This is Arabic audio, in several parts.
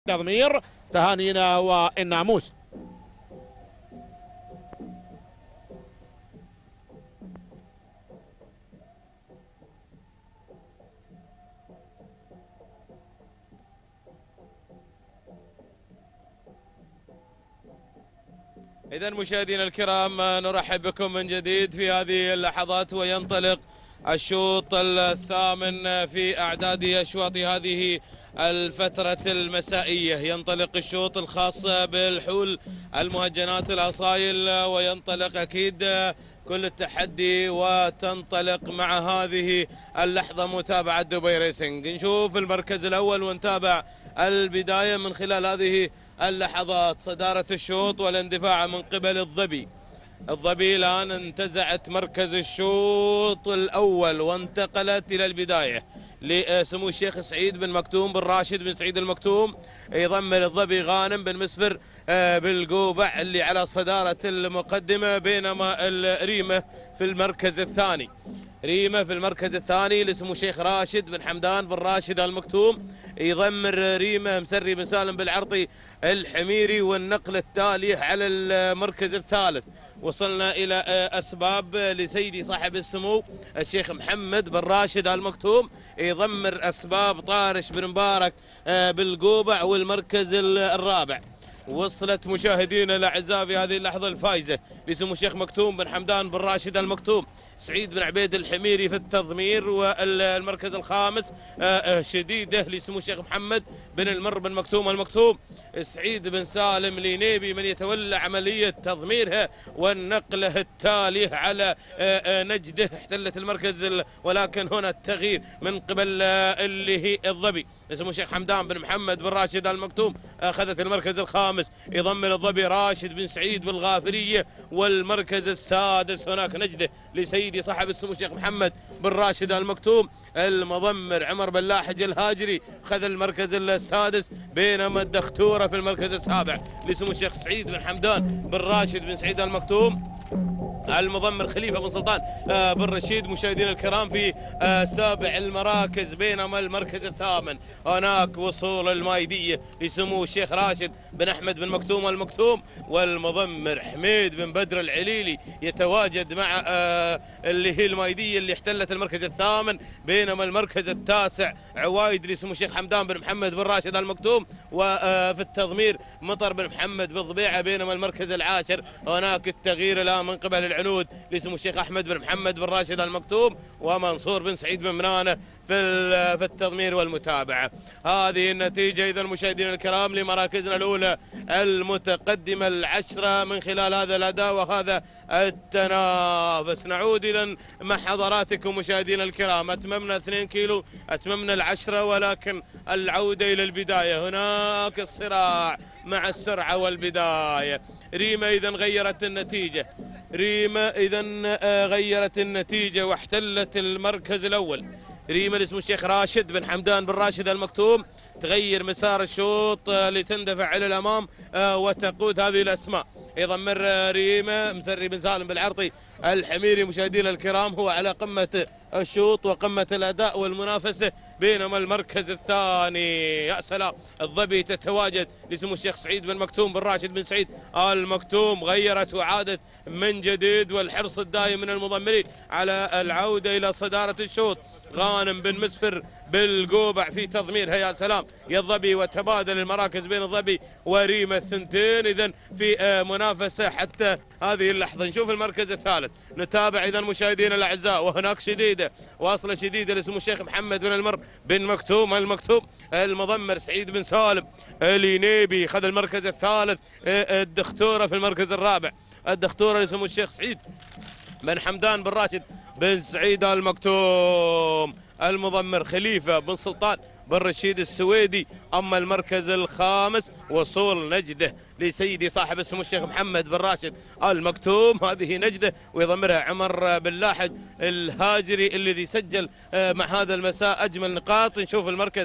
تضمير تهانينا والناموس. إذا مشاهدينا الكرام نرحب بكم من جديد في هذه اللحظات، وينطلق الشوط الثامن في أعداد أشواط هذه الفترة المسائية. ينطلق الشوط الخاص بالحول، المهجنات، الأصايل، وينطلق أكيد كل التحدي، وتنطلق مع هذه اللحظة متابعة دبي ريسنج. نشوف المركز الأول ونتابع البداية من خلال هذه اللحظات. صدارة الشوط والاندفاع من قبل الظبي الآن انتزعت مركز الشوط الأول وانتقلت إلى البداية لسمو الشيخ سعيد بن مكتوم بن راشد بن سعيد المكتوم. يضمن الظبي غانم بن مسفر بالقوبع اللي على صدارة المقدمة، بينما الريمة في المركز الثاني. ريمة في المركز الثاني لسمو الشيخ راشد بن حمدان بن راشد المكتوم. يضمر ريمة مسري بن سالم بالعرطي الحميري، والنقل التالي على المركز الثالث. وصلنا إلى أسباب لسيدي صاحب السمو الشيخ محمد بن راشد المكتوم. يضمر أسباب طارش بن مبارك بالقوبع والمركز الرابع. وصلت مشاهدينا الأعزاء في هذه اللحظة الفائزة لسمو الشيخ مكتوم بن حمدان بن راشد المكتوم سعيد بن عبيد الحميري في التضمير، والمركز الخامس شديدة لسمو الشيخ محمد بن المر بن مكتوم المكتوم سعيد بن سالم لينيبي من يتولى عملية تضميرها والنقله التاليه على نجده. احتلت المركز ولكن هنا التغيير من قبل اللي هي الظبي لسمو الشيخ حمدان بن محمد بن راشد المكتوم. اخذت المركز الخامس. يضمن الظبي راشد بن سعيد بالغافرية، والمركز السادس هناك نجده لسيدي صاحب السمو الشيخ محمد بن راشد المكتوم. المضمر عمر بن لاحج الهاجري خذ المركز السادس، بينما الدختوره في المركز السابع لسمو الشيخ سعيد بن حمدان بن راشد بن سعيد المكتوم. المضمر خليفه بن سلطان بن رشيد مشاهدينا الكرام في سابع المراكز، بينما المركز الثامن هناك وصول المايديه لسمو الشيخ راشد بن احمد بن مكتوم المكتوم. والمضمر حميد بن بدر العليلي يتواجد مع اللي هي المايديه اللي احتلت المركز الثامن، بينما المركز التاسع عوايد لسمو الشيخ حمدان بن محمد بن راشد المكتوم. وفي التضمير مطر بن محمد بالضبيعه، بينما المركز العاشر هناك التغيير الان من قبل العنود لسمو الشيخ احمد بن محمد بن راشد المكتوم، ومنصور بن سعيد بن منانه في التضمير والمتابعه. هذه النتيجه اذا مشاهدينا الكرام لمراكزنا الاولى المتقدمه العشره من خلال هذا الاداء وهذا التنافس. نعود الى مع حضراتكم مشاهدينا الكرام. اتممنا 2 كيلو، اتممنا العشره، ولكن العوده الى البدايه. هناك الصراع مع السرعه والبدايه. ريمة اذا غيرت النتيجه. ريمة اذا غيرت النتيجه واحتلت المركز الاول. ريمة لاسمه الشيخ راشد بن حمدان بن راشد المكتوم تغير مسار الشوط لتندفع الى الامام وتقود هذه الاسماء. يضمر ريمة مسري بن سالم بالعرطي الحميري مشاهدينا الكرام هو على قمة الشوط وقمة الأداء والمنافسة، بينما المركز الثاني يا سلام الظبي تتواجد لسمو الشيخ سعيد بن مكتوم بن راشد بن سعيد المكتوم. غيرت وعادت من جديد، والحرص الدائم من المضمرين على العودة إلى صدارة الشوط. غانم بن مسفر بالقوبع في تضميرها يا سلام يا الظبي، وتبادل المراكز بين الظبي وريمة الثنتين اذا في منافسة حتى هذه اللحظة. نشوف المركز الثالث، نتابع اذا مشاهدينا الاعزاء. وهناك شديدة واصلة شديدة لسمو الشيخ محمد بن المر بن مكتوم المكتوم. المضمر سعيد بن سالم الينيبي خذ المركز الثالث. الدختورة في المركز الرابع. الدختورة لسمو الشيخ سعيد بن حمدان بن راشد بن سعيد المكتوم. المضمر خليفة بن سلطان بن رشيد السويدي. أما المركز الخامس وصول نجده لسيدي صاحب السمو الشيخ محمد بن راشد المكتوم. هذه نجده ويضمرها عمر بن لاحج الهاجري الذي سجل مع هذا المساء أجمل نقاط. نشوف المركز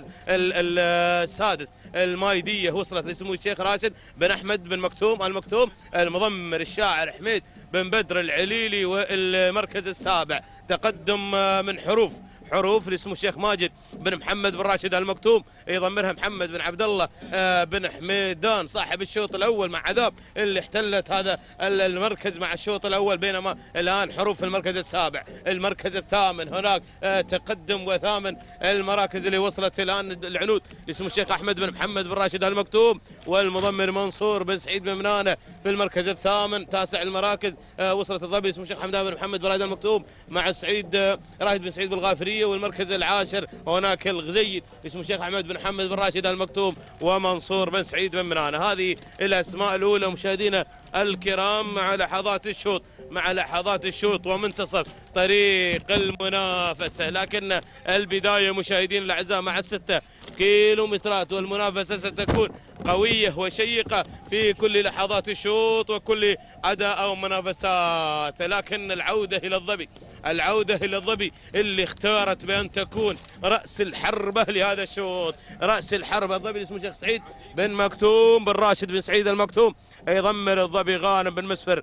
السادس المايدية وصلت لسمو الشيخ راشد بن أحمد بن مكتوم المكتوم. المضمر الشاعر حميد بن بدر العليلي. والمركز السابع تقدم من حروف لسمو الشيخ ماجد بن محمد بن راشد المكتوم، يضمرها محمد بن عبد الله بن حميدان صاحب الشوط الاول مع عذاب اللي احتلت هذا المركز مع الشوط الاول. بينما الان حروف المركز السابع، المركز الثامن، هناك تقدم وثامن المراكز اللي وصلت الان العنود اسمه الشيخ احمد بن محمد بن راشد المكتوم، والمضمر منصور بن سعيد بن منانه في المركز الثامن. تاسع المراكز وصلت الظبي اسمه الشيخ حمدان بن محمد بن راشد المكتوم مع السعيد راشد بن سعيد بالغافريه. والمركز العاشر هناك الغزيل اسمه الشيخ احمد بن محمد بن راشد المكتوم ومنصور بن سعيد بن منانه. هذه الاسماء الاولى مشاهدينا الكرام مع لحظات الشوط، مع لحظات الشوط ومنتصف طريق المنافسه. لكن البدايه مشاهدينا الاعزاء مع 6 كيلومترات، والمنافسه ستكون قويه وشيقه في كل لحظات الشوط وكل اداء او منافسات. لكن العوده الى الظبي، العوده الى الظبي اللي اختارت بان تكون راس الحربه لهذا الشوط، راس الحربه الظبي اسمه الشيخ سعيد بن مكتوم بن راشد بن سعيد المكتوم، يضمر الظبي غانم بن مسفر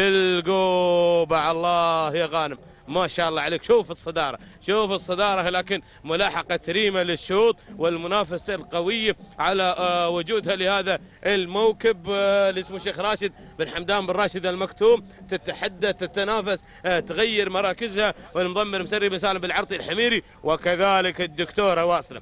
بالقوبع. الله يا غانم ما شاء الله عليك، شوف الصدارة، شوف الصدارة. لكن ملاحقة ريمة للشوط والمنافسة القوية على وجودها لهذا الموكب اللي اسمه الشيخ راشد بن حمدان بن راشد المكتوم، تتحدى تتنافس تغير مراكزها، والمضمر مسري بن سالم بالعرطي الحميري، وكذلك الدكتورة واصلة،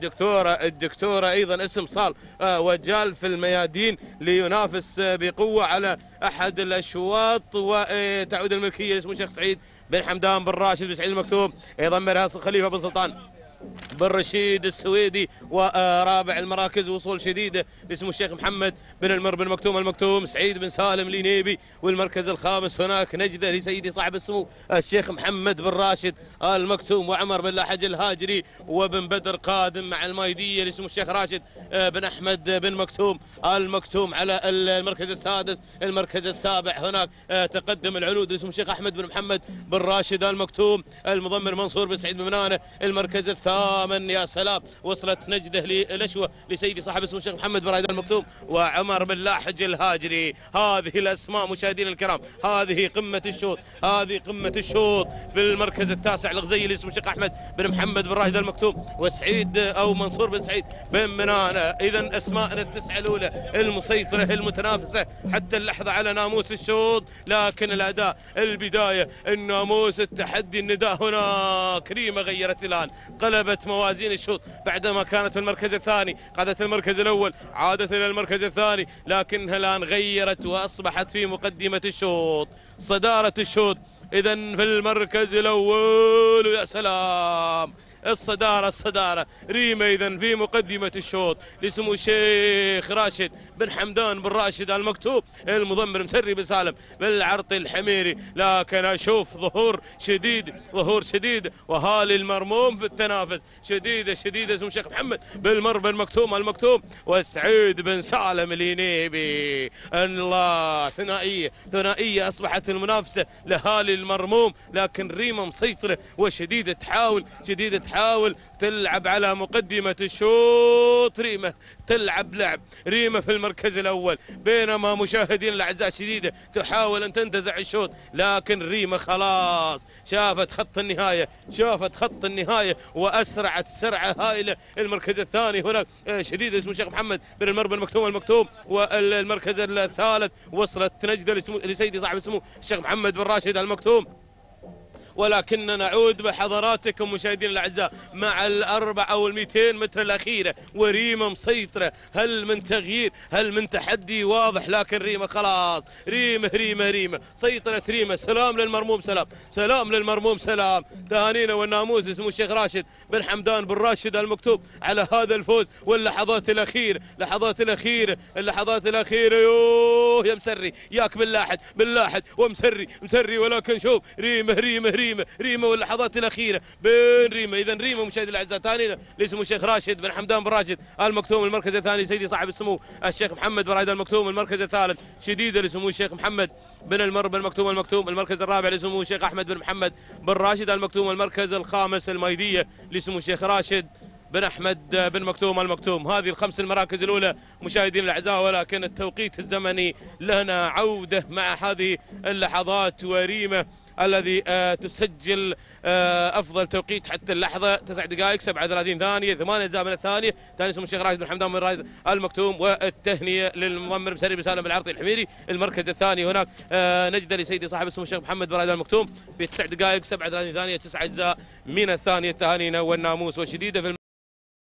الدكتورة أيضا اسم صال وجال في الميادين لينافس بقوة على أحد الأشواط. وتعود الملكية اسمه الشيخ سعيد بن حمدان بن راشد بن سعيد المكتوم، يضمرها خليفة بن سلطان بن رشيد السويدي. ورابع المراكز وصول شديد اسمه الشيخ محمد بن المر بن مكتوم المكتوم، سعيد بن سالم لينيبي. والمركز الخامس هناك نجدة لسيدي صاحب السمو الشيخ محمد بن راشد المكتوم، وعمر بن لاحج الهاجري، وبن بدر قادم مع المايدية اسمه الشيخ راشد بن أحمد بن مكتوم المكتوم على المركز السادس. المركز السابع هناك تقدم العنود اسمه الشيخ أحمد بن محمد بن راشد المكتوم، المضمر منصور بن سعيد بن منانه. المركز الثامن يا سلام وصلت نجده للأشوة لسيدي صاحب اسمه الشيخ محمد بن راشد المكتوم وعمر بن لاحج الهاجري. هذه الأسماء مشاهدينا الكرام، هذه قمة الشوط، هذه قمة الشوط. في المركز التاسع الغزيل اسمه الشيخ أحمد بن محمد بن راشد المكتوم وسعيد أو منصور بن سعيد بن منانه. إذا أسماءنا التسعة الأولى المسيطرة المتنافسة حتى اللحظة على ناموس الشوط. لكن الأداء البداية الناموس التحدي النداء هناك. ريمة غيرت الآن، قلبت موازين الشوط بعدما كانت في المركز الثاني، قادت المركز الأول عادت إلى المركز الثاني، لكنها الآن غيرت وأصبحت في مقدمة الشوط، صدارة الشوط. إذا في المركز الأول يا سلام الصدارة ريمة إذا في مقدمة الشوط لسمو الشيخ راشد بن حمدان بن راشد المكتوب، المضمر مسري بن سالم بالعرطي الحميري. لكن أشوف ظهور شديد وهالي المرموم في التنافس شديدة اسمه الشيخ محمد بالمر بن مكتوم المكتوم وسعيد بن سالم الينيبي. الله ثنائية أصبحت المنافسة لهالي المرموم، لكن ريمة مسيطرة وشديدة تحاول تلعب على مقدمة الشوط. ريمة تلعب لعب، ريمة في المركز الأول، بينما مشاهدين الأعزاء شديدة تحاول أن تنتزع الشوط، لكن ريمة خلاص شافت خط النهاية وأسرعت سرعة هائلة. المركز الثاني هناك شديد اسمه الشيخ محمد بن المر بن مكتوم المكتوم، والمركز الثالث وصلت نجدة لسيدي صاحب اسمه الشيخ محمد بن راشد المكتوم. ولكن نعود بحضراتكم مشاهدينا الاعزاء مع الأربع أو 200 متر الاخيره، وريمه مسيطره. هل من تغيير، هل من تحدي واضح؟ لكن ريمه خلاص، ريمه سيطرت ريمه. سلام للمرموم، سلام تهانينا والناموس اسمه الشيخ راشد بن حمدان بن راشد المكتوب على هذا الفوز. واللحظات الاخيره، اللحظات الاخيره يوه يا مسري، ياك باللاحد ومسري. ولكن شوف ريمه واللحظات الاخيره بين ريمه. اذا ريمه مشاهدي الاعزاء ثانينا لاسمه الشيخ راشد بن حمدان بن راشد المكتوم. المركز الثاني سيدي صاحب السمو الشيخ محمد بن راشد المكتوم. المركز الثالث شديده لسمو الشيخ محمد بن المر بن المكتوم. المركز الرابع لسمو الشيخ احمد بن محمد بن راشد المكتوم. المركز الخامس المايديه لسمو الشيخ راشد بن أحمد بن مكتوم المكتوم. هذه الخمس المراكز الأولى مشاهدين الأعزاء، ولكن التوقيت الزمني لنا عودة مع هذه اللحظات. وريمة الذي تسجل افضل توقيت حتى اللحظه 9 دقائق 37 ثانيه 8 اجزاء من الثانيه. ثاني اسمه الشيخ راشد بن حمدان بن راشد المكتوم. والتهنئه للمضمر مسري بن سالم العرطي الحميري. المركز الثاني هناك نجده لسيدي صاحب اسمه الشيخ محمد بن راشد المكتوم ب 9 دقائق 37 ثانيه 9 اجزاء من الثانيه. تهانينا والناموس والشديده في